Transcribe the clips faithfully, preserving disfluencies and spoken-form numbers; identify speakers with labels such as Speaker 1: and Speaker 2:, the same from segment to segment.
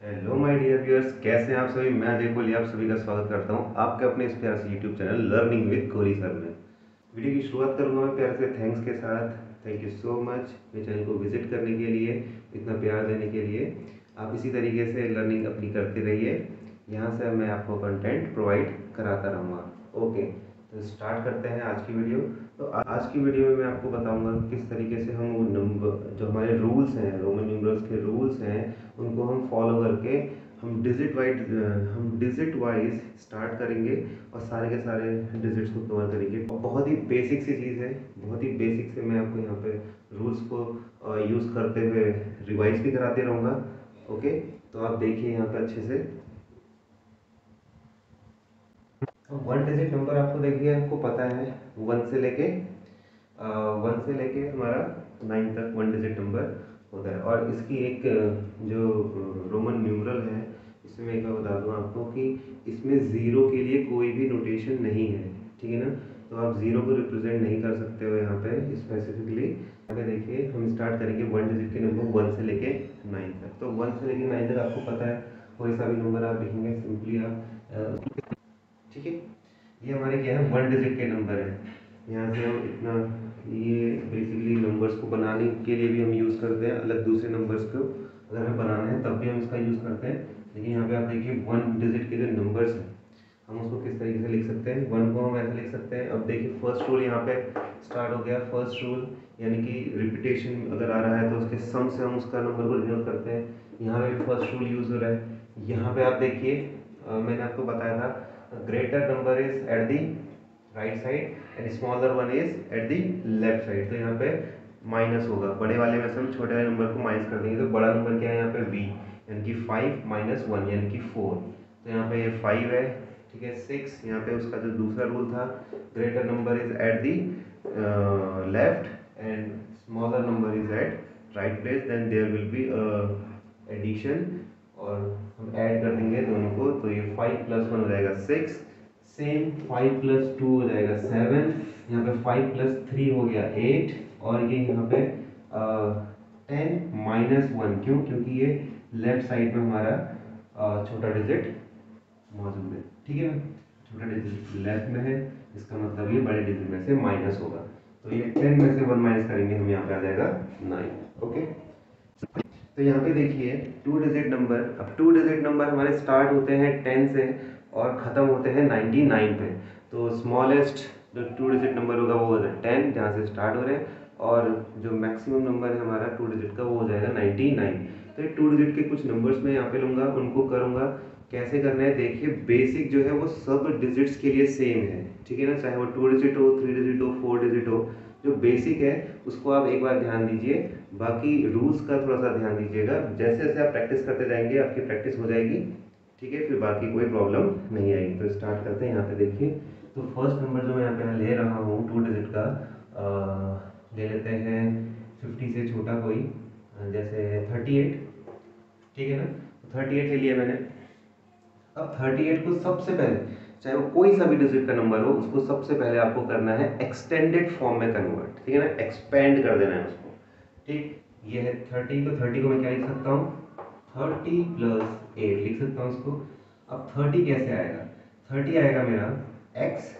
Speaker 1: Hello my dear viewers, कैसे हैं आप सभी। मैं अजय कोहली आप सभी का स्वागत करता हूं आपके अपने इस प्यारे से YouTube channel learning with Kohli sir में। वीडियो की शुरुआत करूंगा मैं प्यारे से थैंक्स के साथ। थैंक यू सो मच मेरे चैनल को विजिट करने के लिए, इतना प्यार देने के लिए। आप इसी तरीके से लर्निंग अपनी करते रहिए, यहाँ से मैं आपको कंटेंट प्रोवाइड कराता रहूँगा। ओके, तो स्टार्ट करते हैं आज की वीडियो। तो आज की वीडियो में मैं आपको बताऊंगा किस तरीके से हम वो नंबर जो हमारे रूल्स हैं, रोमन न्यूमरल्स के रूल्स हैं, उनको हम फॉलो करके हम डिजिट वाइज हम डिजिट वाइज स्टार्ट करेंगे और सारे के सारे डिजिट्स को कवर करेंगे। और बहुत ही बेसिक सी चीज़ है, बहुत ही बेसिक से मैं आपको यहाँ पे रूल्स को यूज़ करते हुए रिवाइज भी कराते रहूँगा। ओके, तो आप देखिए यहाँ पे अच्छे से। वन डिजिट नंबर आपको देखिए, आपको पता है वन से लेके वन से लेके हमारा नाइन तक वन डिजिट नंबर होता है। और इसकी एक अ, जो रोमन न्यूमरल है, इसमें मैं एक बार बता दूँ आपको कि इसमें ज़ीरो के लिए कोई भी नोटेशन नहीं है, ठीक है ना। तो आप ज़ीरो को रिप्रेजेंट नहीं कर सकते हो यहाँ पे स्पेसिफिकली। आगे देखिए, हम स्टार्ट करेंगे वन डिजिट के नंबर वन से लेके नाइन तक। तो वन से लेके नाइन तक आपको पता है कोई सा भी नंबर आप लिखेंगे सिंपली आप अ, ठीक है। ये हमारे क्या है, वन डिजिट के नंबर है। यहाँ से हम इतना, ये बेसिकली नंबर्स को बनाने के लिए भी हम यूज़ करते हैं, अलग दूसरे नंबर्स को अगर हमें बनाना है तब भी हम इसका यूज़ करते हैं। लेकिन यहाँ पे आप देखिए वन डिजिट के जो नंबर्स हैं, हम उसको किस तरीके से लिख सकते हैं। वन को हम ऐसे लिख सकते हैं। अब देखिए फर्स्ट रूल यहाँ पे स्टार्ट हो गया। फर्स्ट रूल यानी कि रिपीटेशन अगर आ रहा है तो उसके सम से हम उसका नंबर को डिनोट करते हैं। यहाँ पे भी फर्स्ट रूल यूज़ हो रहा है। यहाँ पे आप देखिए, अ, मैंने आपको बताया था greater number is at the right side and smaller one is at the left side. तो यहाँ पे माइनस होगा, बड़े वाले में से हम छोटे वाले नंबर को माइनस कर देंगे। तो बड़ा नंबर क्या है यहाँ पे वी, यानी कि फाइव माइनस वन यानी कि फोर। तो यहाँ पे ये फाइव है, ठीक है। सिक्स यहाँ पे उसका जो दूसरा रूल था, greater number is at the left and smaller number is at right place, then there will be addition और हम ऐड कर देंगे दोनों को। तो ये फाइव प्लस वन हो जाएगा six, same five plus two हो जाएगा सेवन, यहाँ पे फाइव प्लस थ्री हो गया एट, और ये यहाँ पे टेन माइनस वन। क्यों? क्योंकि ये लेफ्ट साइड में हमारा uh, छोटा डिजिट मौजूद है, ठीक है ना। छोटा डिजिट लेफ्ट में है, इसका मतलब ये बड़े डिजिट में से माइनस होगा। तो ये टेन में से वन माइनस करेंगे हम, यहाँ पे आ जाएगा नाइन। ओके, तो यहाँ पे देखिए टू डिजिट नंबर। अब टू डिजिट नंबर हमारे स्टार्ट होते हैं टेन से और ख़त्म होते हैं नाइन्टी नाइन पे। तो स्मॉलेस्ट जो टू डिजिट नंबर होगा वो होगा टेन, जहाँ से स्टार्ट हो रहे हैं, और जो मैक्सिमम नंबर है हमारा टू डिजिट का वो हो जाएगा नाइन्टी नाइन। तो ये टू डिजिट के कुछ नंबर्स मैं यहाँ पे लूँगा, उनको करूँगा। कैसे करना है देखिए, बेसिक जो है वो सब डिजिट्स के लिए सेम है, ठीक है ना। चाहे वो टू डिजिट हो, थ्री डिजिट हो, फोर डिजिट हो, जो बेसिक है उसको आप एक बार ध्यान दीजिए। बाकी रूल्स का थोड़ा सा ध्यान दीजिएगा। जैसे जैसे आप प्रैक्टिस करते जाएंगे आपकी प्रैक्टिस हो जाएगी, ठीक है। फिर बाकी कोई प्रॉब्लम नहीं आएगी। तो स्टार्ट करते हैं। यहाँ पे देखिए, तो फर्स्ट नंबर जो मैं यहाँ पे ले रहा हूँ टू डिजिट का, आ, ले लेते हैं फिफ्टी से छोटा कोई, जैसे थर्टी एट, ठीक है ना। थर्टी एट ले लिया मैंने। अब थर्टी एट को सबसे पहले, चाहे वो कोई सा भी डिजिट का नंबर हो, उसको सबसे पहले आपको करना है एक्सटेंडेड फॉर्म में कन्वर्ट, ठीक है ना। एक्सपेंड कर देना है उसको, ठीक। ये है थर्टी, तो थर्टी को मैं क्या लिख सकता हूँ, थर्टी प्लस एट लिख सकता हूँ इसको। अब थर्टी कैसे आएगा, थर्टी आएगा मेरा एक्स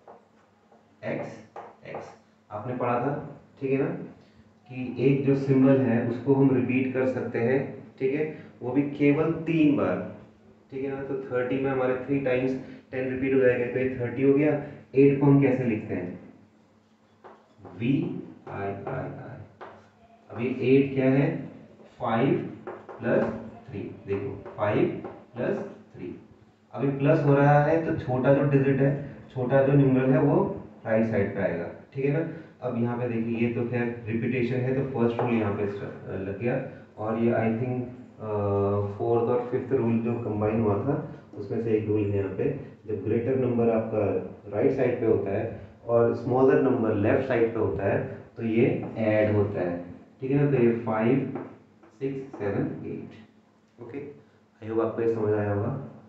Speaker 1: एक्स एक्स। आपने पढ़ा था, ठीक है ना, कि एक जो सिंबल है उसको हम रिपीट कर सकते हैं, ठीक है, वो भी केवल तीन बार, ठीक है ना। तो थर्टी में हमारे थ्री टाइम्स टेन रिपीट हो जाएगा, तो ये थर्टी हो गया। एट को हम कैसे लिखते हैं, वी आई आई आई। अब ये एट क्या है, फाइव प्लस थ्री, देखो फाइव प्लस थ्री। अभी प्लस हो रहा है तो छोटा जो डिजिट है, छोटा जो न्यूमरल है वो राइट साइड पे आएगा, ठीक है ना। अब यहाँ पे देखिए, ये तो खैर रिपीटेशन है, तो फर्स्ट रूल यहाँ पे लग गया। और ये आई थिंक फोर्थ और फिफ्थ रूल जो कंबाइन हुआ था उसमें से एक रूल है यहाँ पे। जब ग्रेटर नंबर आपका राइट साइड पे होता है और स्मॉलर नंबर लेफ्ट साइड पे होता है तो ये ऐड होता है, ठीक है ना। तो ये five six seven eight. Okay, I hope आपको ये समझ आया होगा।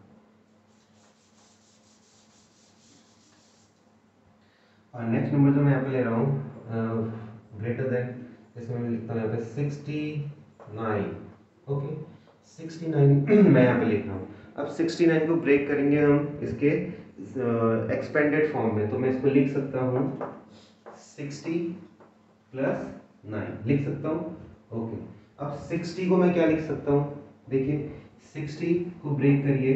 Speaker 1: और नेक्स्ट नंबर जो मैं यहाँ पे ले रहा हूँ ग्रेटर देन, इसमें मैं लिखता हूँ यहाँ पे sixty nine. Okay, sixty nine मैं यहाँ पे लिख रहा हूँ। अब सिक्सटी नाइन को ब्रेक करेंगे हम इसके एक्सपेंडेड फॉर्म में, तो मैं इसको लिख सकता हूँ सिक्सटी प्लस नाइन लिख सकता हूँ। ओके, अब सिक्सटी को मैं क्या लिख सकता हूँ, देखिए सिक्सटी को ब्रेक करिए,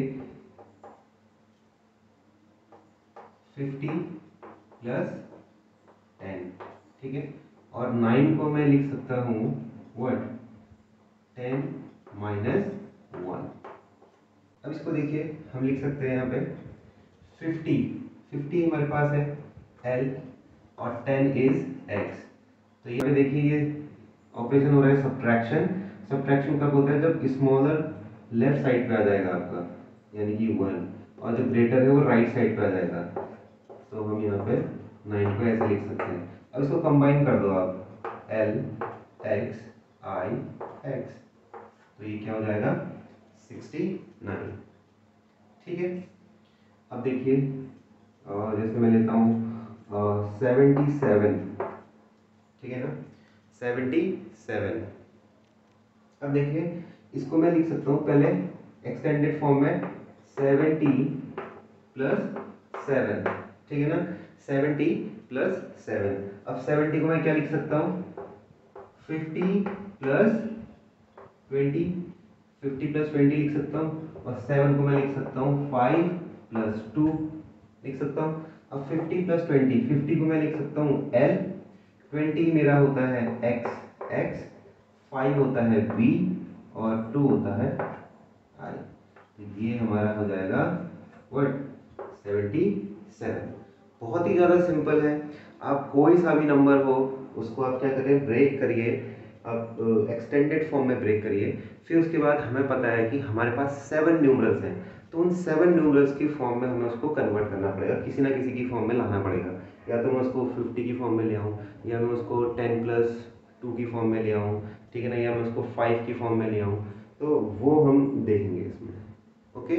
Speaker 1: फिफ्टी प्लस टेन, ठीक है। और नाइन को मैं लिख सकता हूँ व्हाट, टेन माइनस वन। अब इसको देखिए हम लिख सकते हैं यहाँ पे फिफ्टी, फिफ्टी हमारे पास है एल और टेन इज एक्स। तो यहाँ पे देखिए ये ऑपरेशन हो रहा है सब्ट्रैक्शन। सब्ट्रैक्शन कब होता है, जब स्मॉलर लेफ्ट साइड पे आ जाएगा आपका, यानी कि वन, और जब ग्रेटर है वो राइट साइड पे आ जाएगा। तो हम यहाँ पे नाइन को ऐसे लिख सकते हैं। अब इसको कंबाइन कर दो आप, एल एक्स आई एक्स, तो ये क्या हो जाएगा सिक्सटी नाइन, ठीक है। अब देखिए जैसे मैं लेता हूँ सेवेंटी सेवन, ठीक है ना, सेवेंटी सेवन। अब देखिए इसको मैं लिख सकता हूँ पहले एक्सटेंडेड फॉर्म में सेवेंटी प्लस सेवन, ठीक है ना, सेवेंटी प्लस सेवन। अब सेवेंटी को मैं क्या लिख सकता हूँ, fifty plus twenty, fifty plus twenty लिख सकता हूँ। और सेवन को मैं लिख सकता हूँ फाइव प्लस टू लिख सकता हूँ। अब फिफ्टी प्लस ट्वेंटी, फिफ्टी को मैं लिख सकता हूँ एल, ट्वेंटी मेरा होता है एक्स एक्स, फाइव होता है बी और टू होता है आई। तो ये हमारा हो जाएगा व्हाट, सेवेंटी सेवन। बहुत ही ज़्यादा सिंपल है। आप कोई सा भी नंबर हो उसको आप क्या करें, ब्रेक करिए, आप एक्सटेंडेड फॉर्म में ब्रेक करिए। फिर उसके बाद हमें पता है कि हमारे पास सेवन न्यूमरल्स हैं, तो उन सेवन न्यूमरल्स की फॉर्म में हमें उसको कन्वर्ट करना पड़ेगा, किसी ना किसी की फॉर्म में लाना पड़ेगा। या तो मैं उसको फिफ्टी की फॉर्म में ले आऊँ, या मैं उसको टेन प्लस टू की फॉर्म में ले आऊँ, ठीक है ना, या मैं उसको फाइव की फॉर्म में ले आऊँ। तो वो हम देखेंगे इसमें, ओके,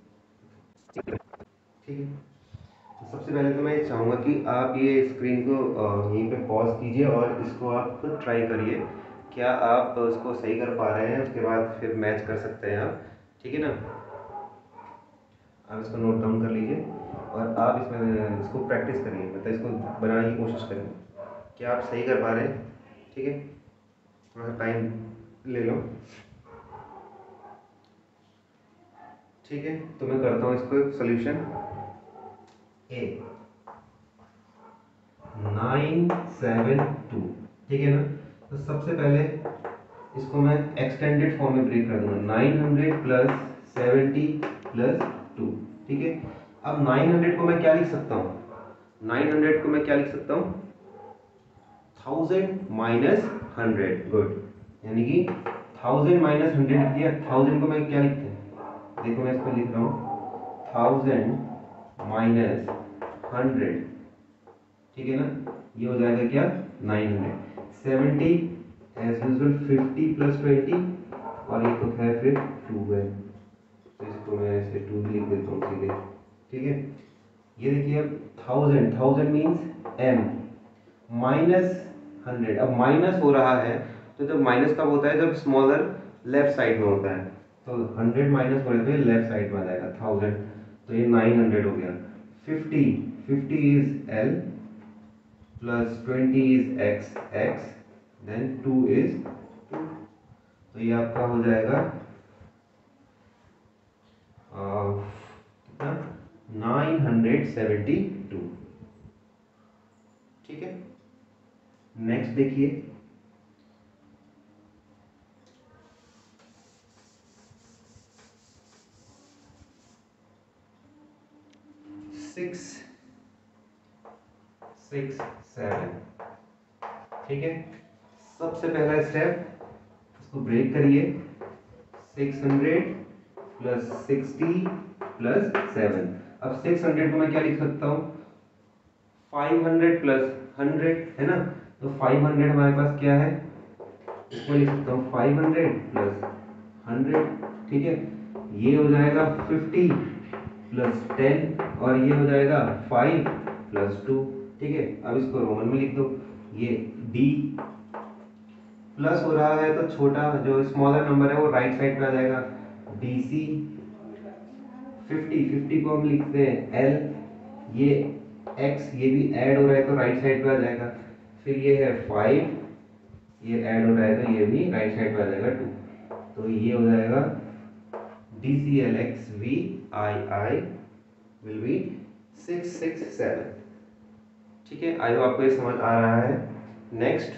Speaker 1: ठीक है। तो सबसे पहले तो मैं ये चाहूँगा कि आप ये स्क्रीन को यहीं पे पॉज कीजिए और इसको आप खुद ट्राई करिए, क्या आप उसको सही कर पा रहे हैं, उसके बाद फिर मैच कर सकते हैं आप, ठीक है ना। आप इसको नोट डाउन कर लीजिए और आप इसमें इसको प्रैक्टिस करिए, मतलब इसको बनाने की कोशिश करिए, क्या आप सही कर पा रहे हैं, ठीक है। थोड़ा सा टाइम ले लो, ठीक है। तो मैं करता हूँ इसको solution. A nine seven two, ठीक है ना। तो सबसे पहले इसको मैं एक्सटेंडेड फॉर्म में ब्रेक कर दूंगा, nine hundred plus seventy plus two, ठीक है। अब नाइन हंड्रेड को मैं क्या लिख सकता हूँ, नाइन हंड्रेड को मैं क्या लिख सकता हूँ, थाउजेंड माइनस हंड्रेड, गुड, यानी कि थाउजेंड माइनस हंड्रेड लिख दिया। थाउजेंड को मैं क्या लिखते हैं, देखो मैं इसको लिख रहा हूँ थाउजेंड माइनस हंड्रेड, ठीक है ना, ये हो जाएगा क्या nine hundred. Seventy as usual fifty plus twenty, और ये तो खैर फिर टू है, तो इसको मैं ऐसे टू भी लिख देता हूँ सीधे, ठीक है। ये देखिए अब thousand, thousand means M minus hundred. अब माइनस हो रहा है, तो जब माइनस कब होता है, जब स्मॉलर लेफ्ट साइड में होता है, तो हंड्रेड माइनस हो रहा है तो लेफ्ट साइड में आ जाएगा थाउजेंड, तो ये नाइन हंड्रेड हो गया। Fifty, fifty is L plus twenty is X X, then two is two, तो ये आपका हो जाएगा कितना, नाइन हंड्रेड सेवेंटी टू, ठीक है। नेक्स्ट देखिए, सिक्स सिक्स सेवन, ठीक है। सबसे पहला स्टेप, इसको ब्रेक करिए, six hundred plus sixty plus seven. अब सिक्स हंड्रेड को मैं क्या लिख सकता हूँ, फाइव हंड्रेड प्लस हंड्रेड, है ना, तो फाइव हंड्रेड हमारे पास क्या है, इसको लिख सकता हूँ फाइव हंड्रेड प्लस हंड्रेड, ठीक है। ये हो जाएगा फिफ्टी प्लस टेन, और ये हो जाएगा फाइव प्लस टू, ठीक है। अब इसको रोमन में लिख दो, ये डी प्लस हो रहा है तो छोटा जो स्मॉलर नंबर है वो राइट साइड पे आ जाएगा, डी सी। फिफ्टी फिफ्टी को हम लिखते हैं एल, ये एक्स ये भी ऐड हो रहा है तो राइट साइड पे आ जाएगा। फिर ये है फाइव, ये ऐड हो रहा है तो ये भी राइट साइड पे आ जाएगा टू। तो ये हो जाएगा D C L X V I I will be six six seven. ठीक है, आई होप आपको ये समझ आ रहा है। Next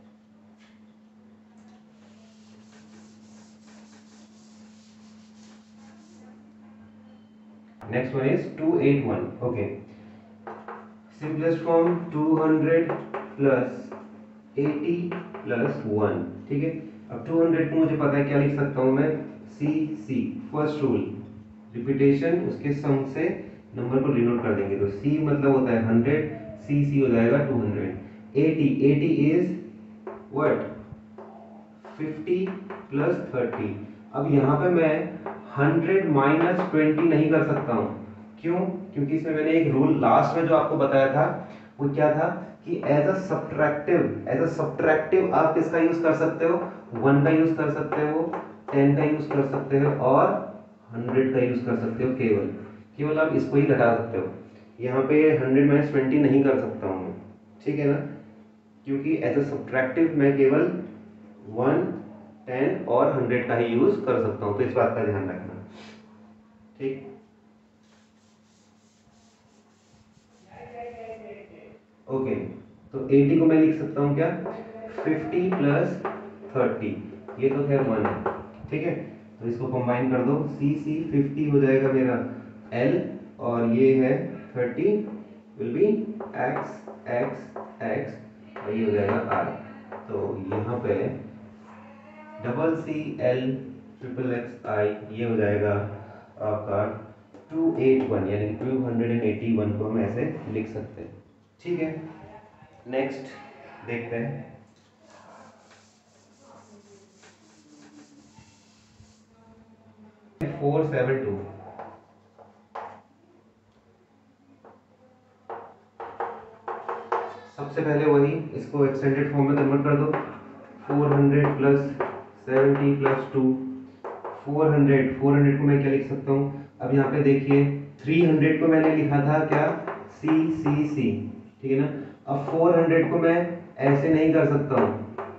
Speaker 1: next one is two eight one. Okay, simplest form two hundred plus eighty plus one. ठीक है, अब टू हंड्रेड को मुझे पता है क्या लिख सकता हूँ मैं, C C first rule repetition, उसके सम से नंबर को डिनोट कर देंगे। तो सी मतलब होता है हंड्रेड, सी सी हो जाएगा two hundred. Eighty eighty is what, fifty plus thirty. अब यहाँ पे मैं हंड्रेड माइनस ट्वेंटी नहीं कर सकता हूँ, क्यों? क्योंकि इसमें मैंने एक रूल लास्ट में जो आपको बताया था वो क्या था कि as a subtractive as a subtractive आप किसका यूज कर सकते हो, वन का यूज कर सकते हो, टेन का यूज कर सकते हो और हंड्रेड का यूज कर सकते हो। केवल केवल आप इसको ही घटा सकते हो। यहाँ पे हंड्रेड माइनस ट्वेंटी नहीं कर सकता हूँ मैं, ठीक है ना, क्योंकि एज अ सब्ट्रैक्टिव मैं केवल वन, टेन और हंड्रेड का ही यूज कर सकता हूँ। तो इस बात का ध्यान रखना, ठीक। ओके, तो एटी को मैं लिख सकता हूँ क्या, फिफ्टी प्लस थर्टी, ये तो खैर वन है, ठीक है। तो इसको कंबाइन कर दो, सी सी फिफ्टी हो जाएगा मेरा एल और ये है thirty will be X X X और ये हो जाएगा आर। तो यहाँ पे double C L triple X I ये हो जाएगा आपका टू एट वन, यानी कि two hundred and eighty one को हम ऐसे लिख सकते हैं, ठीक है। नेक्स्ट देखते हैं, फोर सेवन टू। सबसे पहले वही इसको एक्सटेंडेड फॉर्म में कन्वर्ट कर दो, four hundred plus seventy plus two. Four hundred four hundred को मैं क्या लिख सकता हूँ, अब यहाँ पे देखिए थ्री हंड्रेड को मैंने लिखा था क्या, सी सी सी, ठीक है ना। अब फोर हंड्रेड को मैं ऐसे नहीं कर सकता हूँ,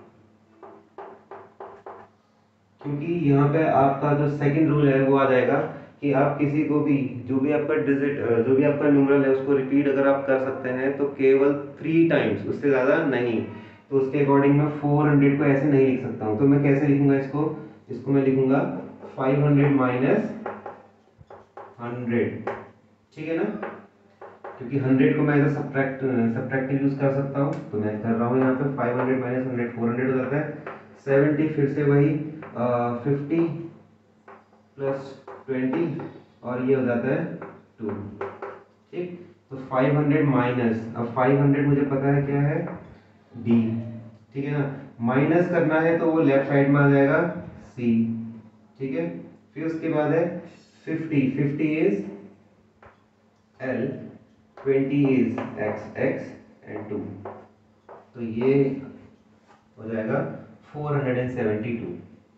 Speaker 1: क्योंकि यहाँ पे आपका जो सेकंड रूल है वो आ जाएगा कि आप किसी को भी जो भी आपका डिजिट जो भी आपका न्यूमरल है उसको रिपीट अगर आप कर सकते हैं तो केवल थ्री टाइम्स, उससे ज़्यादा नहीं। तो उसके अकॉर्डिंग मैं फोर हंड्रेड को ऐसे नहीं लिख सकता हूँ। तो मैं कैसे लिखूंगा इसको, इसको मैं लिखूंगा फाइव हंड्रेड माइनस हंड्रेड, ठीक है ना, क्योंकि हंड्रेड को मैं एज सब्ट्रैक्ट सब्ट्रैक्टिव यूज कर सकता हूँ। तो मैं कर रहा हूँ यहाँ पे five hundred minus hundred, four hundred हो जाता है सेवेंटी, फिर से वही फिफ्टी प्लस ट्वेंटी और ये हो जाता है टू, ठीक। तो फाइव हंड्रेड माइनस, अब फाइव हंड्रेड मुझे पता है क्या है, डी, ठीक है ना। माइनस करना है तो वो लेफ्ट साइड में आ जाएगा सी, ठीक है। फिर उसके बाद है fifty, fifty is L, twenty is X X and two. तो ये हो जाएगा four hundred seventy two.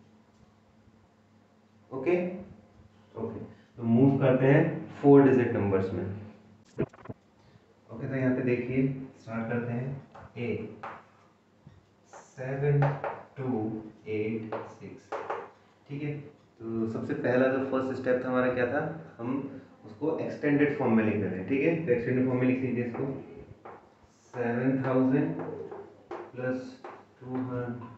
Speaker 1: Okay okay, तो मूव करते हैं फोर डिजिट नंबर्स में। ओके, तो यहाँ पे देखिए स्टार्ट करते हैं, a seven two eight six, ठीक है। तो सबसे पहला जो फर्स्ट स्टेप था हमारा क्या था, हम उसको एक्सटेंडेड फॉर्म में लिख देते हैं, ठीक है। तो एक्सटेंडेड फॉर्म में लिख लीजिए इसको, seven thousand plus two hundred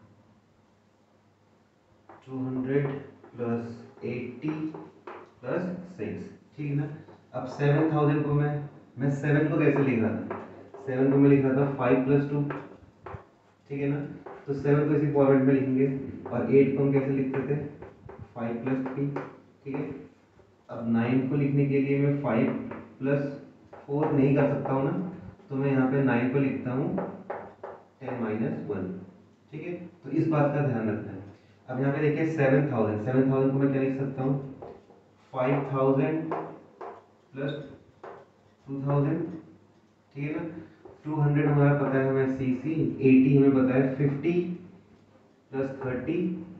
Speaker 1: two hundred plus eighty plus six, ठीक है ना। अब सेवन थाउजेंड को मैं मैं सेवन को कैसे लिख रहा था, सेवन को मैं लिख रहा था फाइव प्लस टू, ठीक है ना। तो सेवन को इसी फॉर्मेट में लिखेंगे और एट को हम कैसे लिखते थे, फाइव प्लस थ्री, ठीक है। अब नाइन को लिखने के लिए मैं फाइव प्लस फोर नहीं कर सकता हूँ ना, तो मैं यहाँ पे नाइन को लिखता हूँ टेन माइनस वन, ठीक है। तो इस बात का ध्यान रखना है। अब यहाँ पे देखिए सेवन थाउजेंड सेवन थाउजेंड को मैं क्या लिख सकता हूँ, five thousand plus two thousand, ठीक है ना। टू हंड्रेड हमारा पता है हमें सी सी, एटी हमें पता है फिफ्टी प्लस थर्टी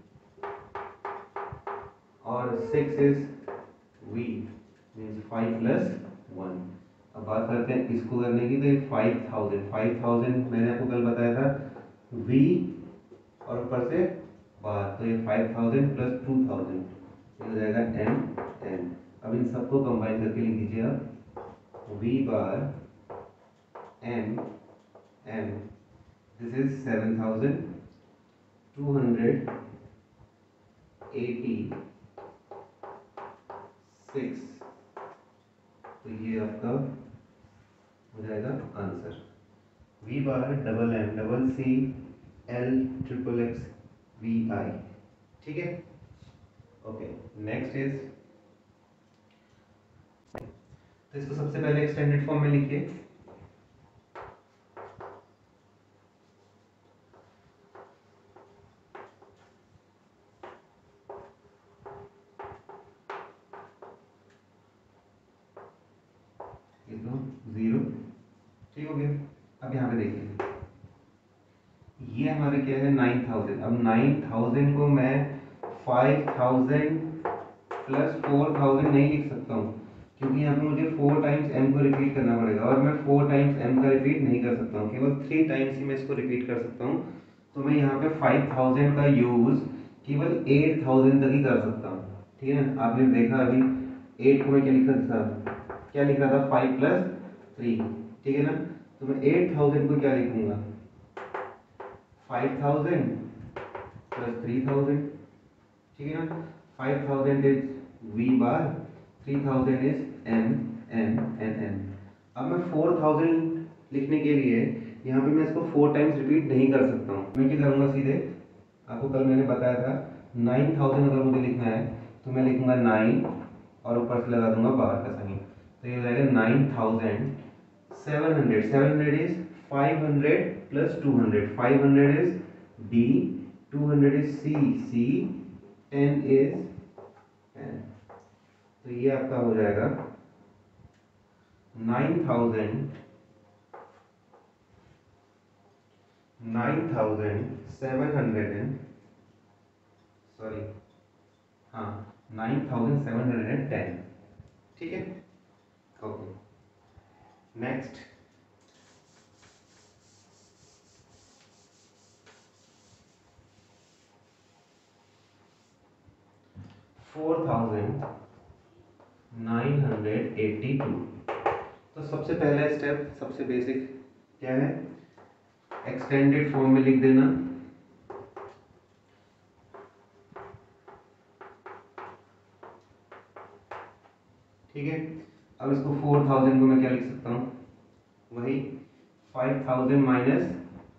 Speaker 1: और six is V means five plus one. अब बात करते हैं इसको करने की, तो ये फाइव थाउजेंड फाइव थाउजेंड मैंने आपको कल बताया था v और ऊपर से बार, तो ये five thousand plus two thousand हो जाएगा एम एन। अब इन सबको कंबाइन करके लिख दीजिए आप v bar M M, this is seven thousand two hundred eighty six. तो ये आपका हो जाएगा answer. V bar double M double C L triple X V I. ठीक है, ओके। नेक्स्ट इज, तो इसको सबसे पहले एक्सटेंडेड फॉर्म में लिखिए। जीरो, ठीक हो गया। अब यहाँ पे देखिए, ये हमारे क्या है नाइन थाउजेंड। अब नाइन थाउजेंड को मैं five thousand plus four thousand नहीं लिख सकता हूँ, क्योंकि यहाँ पे मुझे फोर टाइम्स एम को रिपीट करना पड़ेगा और मैं फोर टाइम्स एम का रिपीट नहीं कर सकता हूँ, केवल थ्री टाइम्स ही मैं इसको रिपीट कर सकता हूँ। तो मैं यहाँ पे फाइव थाउजेंड का यूज़ केवल एट थाउजेंड तक ही कर सकता हूँ। ठीक है ना, आपने देखा अभी एट को मैं क्या लिख रहा था, क्या लिख रहा था फाइव प्लस थ्री, ठीक है ना। तो मैं एट थाउजेंड को क्या लिखूंगा, five thousand plus three thousand, ठीक है ना। Five thousand is V bar, three thousand is M N N N. अब मैं फोर थाउजेंड लिखने के लिए यहाँ पे मैं इसको फोर टाइम्स रिपीट नहीं कर सकता हूँ। मैं क्या करूँगा, सीधे आपको कल मैंने बताया था नाइन थाउजेंड अगर मुझे लिखना है तो मैं लिखूंगा नाइन और ऊपर से लगा दूंगा बाहर का साइन, तो ये हो जाएगा nine thousand seven hundred. Seven hundred is five hundred plus two hundred, five hundred is D, two hundred is C, C ten is ten. तो ये आपका हो जाएगा nine thousand nine thousand seven hundred and sorry हाँ nine thousand seven hundred and ten. ठीक है, okay. Next, four thousand nine hundred eighty two. तो सबसे पहला स्टेप, सबसे बेसिक क्या है, एक्सटेंडेड फॉर्म में लिख देना। ठीक है, अब इसको फोर थाउजेंड को मैं क्या लिख सकता हूँ, वही five thousand minus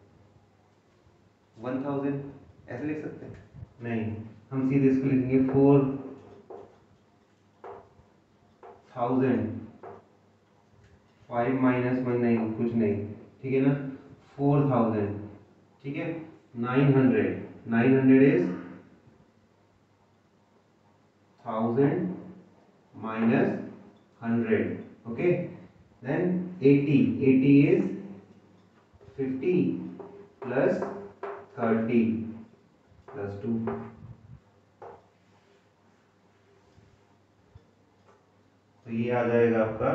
Speaker 1: one thousand, ऐसे लिख सकते हैं। नहीं, हम सीधे इसको लिखेंगे four thousand five minus one, नहीं कुछ नहीं, ठीक है ना। फोर थाउजेंड, ठीक है। Nine hundred, nine hundred is thousand minus hundred, okay. Then eighty, eighty is fifty plus thirty plus two. तो ये आ जाएगा आपका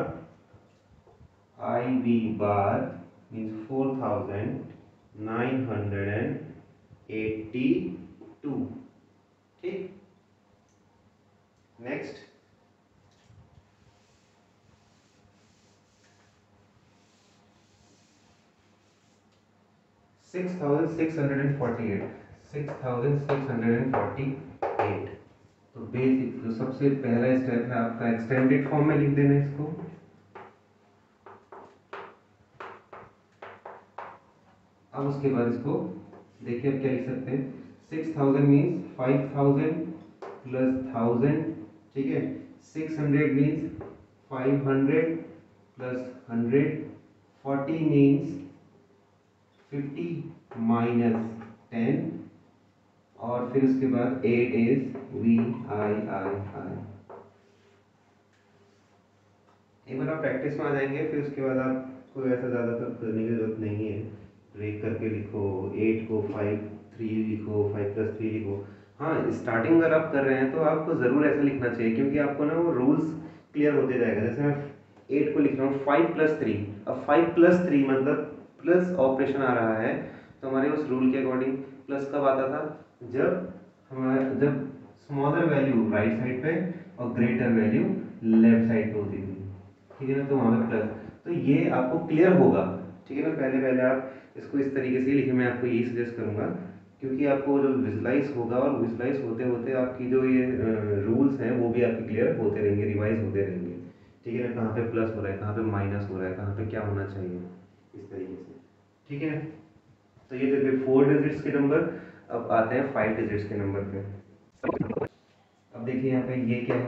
Speaker 1: I V bar means four thousand nine hundred and eighty two. ठीक, next, six thousand six hundred and forty eight, six thousand six hundred and forty eight. तो basic जो सबसे पहला स्टेप है आपका एक्सटेंडेड फॉर्म में लिख देना इसको। अब उसके बाद इसको देखिए अब क्या लिख सकते हैं, six thousand means five thousand plus thousand, ठीक है। Six hundred means five hundred plus hundred, forty means fifty minus ten, और फिर उसके बाद eight is V I I I. एक बार आप प्रैक्टिस में आ जाएंगे, फिर उसके बाद आपको ऐसा ज़्यादा करने की जरूरत नहीं है, ब्रेक करके लिखो, एट को फाइव थ्री लिखो, फाइव प्लस थ्री लिखो। हाँ, स्टार्टिंग अगर आप कर रहे हैं तो आपको ज़रूर ऐसा लिखना चाहिए, क्योंकि आपको ना वो रूल्स क्लियर होते जाएगा। जैसे मैं एट को लिख रहा हूँ फाइव प्लस थ्री, अब फाइव प्लस थ्री मतलब प्लस ऑपरेशन आ रहा है, तो हमारे उस रूल के अकॉर्डिंग प्लस कब आता था, जब हमारा जब स्मॉलर वैल्यू राइट साइड पे और ग्रेटर वैल्यू लेफ्ट साइड पे होती थी, ठीक है ना, तो वहाँ पे प्लस। तो ये आपको क्लियर होगा, ठीक है ना। पहले पहले आप इसको इस तरीके से लिखे, मैं आपको यही सजेस्ट करूँगा, क्योंकि आपको जो विजुलाइज होगा और विजुलाइज होते होते आपकी जो ये रूल्स हैं वो भी आपके क्लियर होते रहेंगे, रिवाइज होते रहेंगे, ठीक है ना। कहाँ पे प्लस हो रहा है, कहाँ पे माइनस हो रहा है, कहाँ पे क्या होना चाहिए, इस तरीके से, ठीक है। तो ये थे फोर डिजिट्स के नंबर। अब आते हैं फाइव डिजिट्स के नंबर पे। अब देखिए यहाँ पे ये क्या है,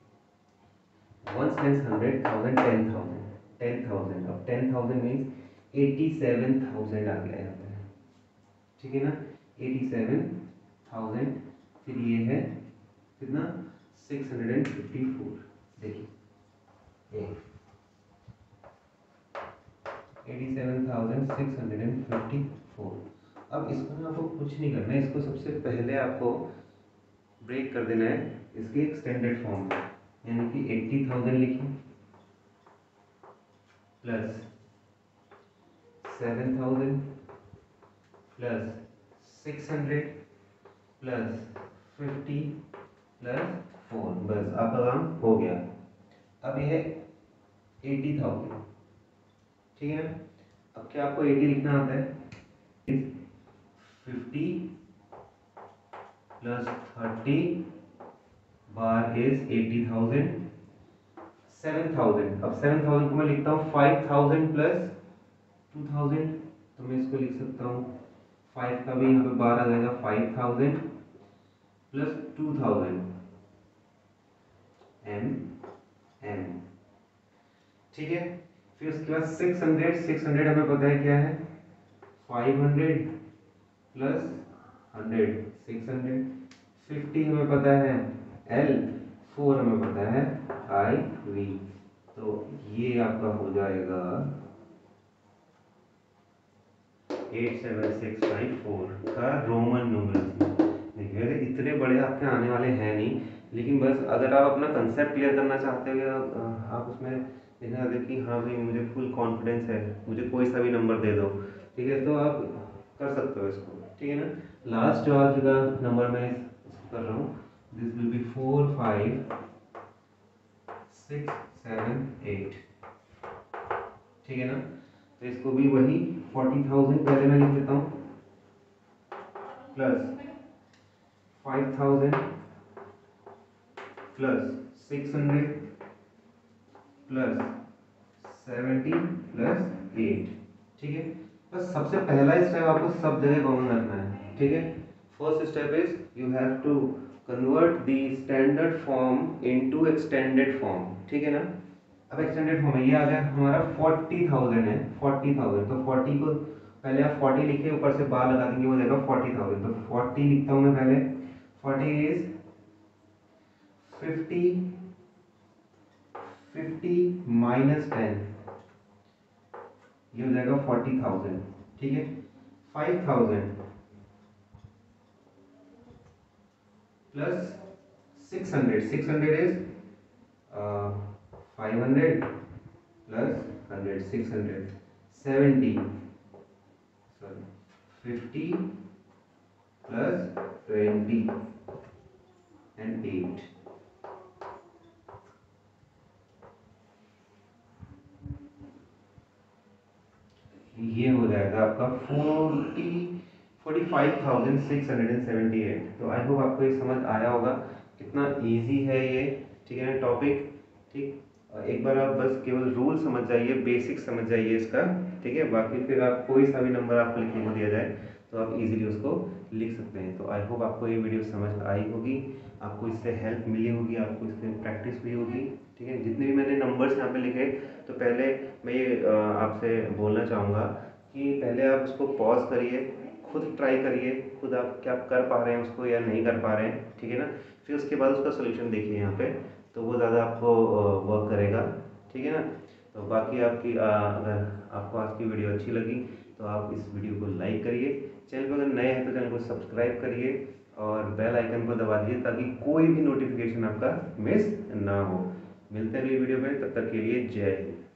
Speaker 1: one tens hundred thousand ten thousand ten thousand. अब ten thousand means eighty seven thousand आ गया यहाँ पे, ठीक है ना, एटी सेवन थाउजेंड। फिर ये है कितना, six hundred and fifty four. देखिए eighty seven thousand six hundred and fifty four. अब इसको ना आपको कुछ नहीं करना है, इसको सबसे पहले आपको ब्रेक कर देना है इसके एक स्टैंडर्ड फॉर्म में, यानी कि एट्टी थाउजेंड लिखिए plus seven thousand plus six hundred plus fifty plus four. बस आपका काम हो गया। अब यह है एटी थाउजेंड, ठीक है ना। अब क्या आपको एटी लिखना आता है, fifty plus thirty bar is eighty thousand, seven thousand. अब सेवन थाउजेंड को मैं लिखता हूँ five thousand plus two thousand, तो मैं इसको लिख सकता हूँ फाइव का भी यहाँ पे बार आ जाएगा, five thousand plus two thousand M M, ठीक है। फिर उसके बाद सिक्स हंड्रेड, सिक्स हंड्रेड हमें पता है क्या है, five hundred plus hundred, six hundred. Fifty हमें पता है एल, फोर हमें पता है आई वी। तो ये आपका हो जाएगा eight seven six five four का रोमन न्यूमरल्स। देखिए इतने बड़े आपके आने वाले हैं नहीं, लेकिन बस अगर आप अपना कंसेप्ट क्लियर करना चाहते हो या आप उसमें देखना चाहते हो कि हाँ भाई मुझे फुल कॉन्फिडेंस है, मुझे कोई सा भी नंबर दे दो, ठीक है, तो आप कर सकते हो इसको, ठीक है ना। लास्ट जो आज का नंबर मैं इसको कर रहा हूँ, this will be four five six seven eight, ठीक है ना। तो इसको भी वही फोर्टी थाउजेंड पहले मैं लिख देता हूँ plus five thousand plus six hundred plus seventy plus eight, ठीक है। बस सबसे पहला स्टेप आपको सब जगह कॉमन रखना है, ठीक है। First step is you have to convert the standard form into extended form, ठीक है ना। अब एक्सटेंडेड फॉर्म है, ये आ गया हमारा फोर्टी थाउजेंड है, फोर्टी थाउजेंड। तो फोर्टी को पहले आप फोर्टी लिखिए, ऊपर से बार लगा देंगे, हो जाएगा फोर्टी थाउजेंड। तो फोर्टी लिखता हूँ मैं पहले, forty is fifty, fifty minus ten, ये हो जाएगा फोर्टी थाउजेंड, ठीक है। Five thousand plus six hundred, six hundred is five hundred plus hundred, six hundred, seventy, sorry fifty plus twenty and eight, ये हो जाएगा आपका forty forty five thousand six hundred and seventy eight. तो I hope आपको ये समझ आया होगा कितना इजी है ये, ठीक है ना टॉपिक, ठीक। एक बार आप बस केवल रूल समझ जाइए, बेसिक समझ जाइए इसका, ठीक है। बाकी फिर आप कोई सा भी नंबर आपको लिखने को दिया जाए तो आप इजीली उसको लिख सकते हैं। तो आई होप आपको ये वीडियो समझ आई होगी, आपको इससे हेल्प मिली होगी, आपको इससे प्रैक्टिस हुई होगी, ठीक है। जितने भी मैंने नंबर्स यहाँ पे लिखे, तो पहले मैं ये आपसे बोलना चाहूँगा कि पहले आप उसको पॉज करिए, खुद ट्राई करिए, खुद आप क्या कर पा रहे हैं उसको या नहीं कर पा रहे हैं, ठीक है ना। फिर उसके बाद उसका सोल्यूशन देखिए यहाँ पे, तो वो ज़्यादा आपको वर्क करेगा, ठीक है ना। तो बाकी आपकी अगर आपको आज की वीडियो अच्छी लगी तो आप इस वीडियो को लाइक करिए, चैनल पर अगर नए हैं तो चैनल को सब्सक्राइब करिए और बेल आइकन को दबा दीजिए ताकि कोई भी नोटिफिकेशन आपका मिस ना हो। मिलते हैं अगली वीडियो में, तब तक के लिए जय हिंद।